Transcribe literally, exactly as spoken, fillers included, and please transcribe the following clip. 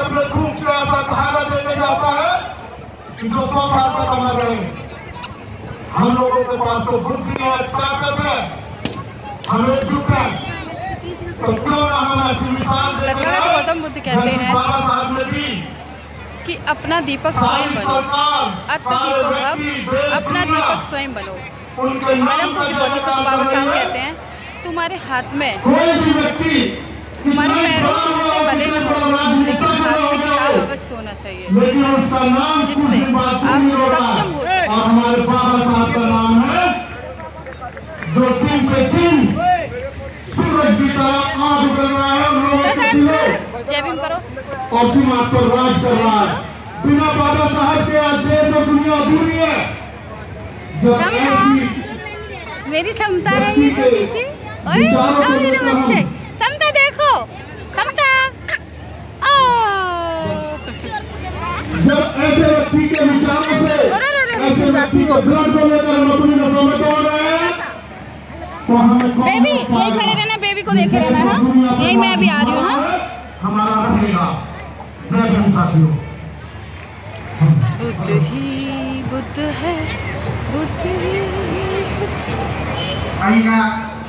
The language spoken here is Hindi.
अपने खून से ऐसा धागा देके जाता है कि जो सौ साल तक अमर रहेंगे। हम लोगों के पास तो बुद्धि है, ताकत है, हम एकजुट है, तो क्यों ना हम ऐसी मिसाल देते हैं। गौतम बुद्ध कहते हैं बाबा साहब ने दी कि अपना दीपक स्वयं बनो, अत्मदीपो भव, अपना दीपक स्वयं बनो। परम पूज्य बोधिसत्व बाबा साहब कहते हैं तुम्हारे हाथ में, तुम्हारे पैरों में जूते भले न हो, लेकिन हाथ में किताब अवश्य होना चाहिए, जिससे आप सक्षम हो सके। हमारे बाबा साहब का नाम है जो दिन पे दिन सूरज की तरह आग उगल रहा है, जय भीम करो और दिमाग पर राज कर रहा है। बिना बाबा साहब के आज देश और दुनिया अधूरी है। जब ऐसी मेरी क्षमता है ये छोटी सी, और मेरे बच्चे समता देखो, समता जब ऐसे व्यक्ति के विचारों से ऐसे व्यक्ति को ब्लड को लेकर हम अपनी नसों में तोड़ रहे हैं, तो हमें बेबी यही खड़े रहना, बेबी को देखे रहना है। हाँ यही मैं भी आ रही हूँ। हाँ हमारा रहेगा। जय भीम साथियों। बुद्ध ही बुद्ध है, बुद्ध ही बुद्ध। आइएगा।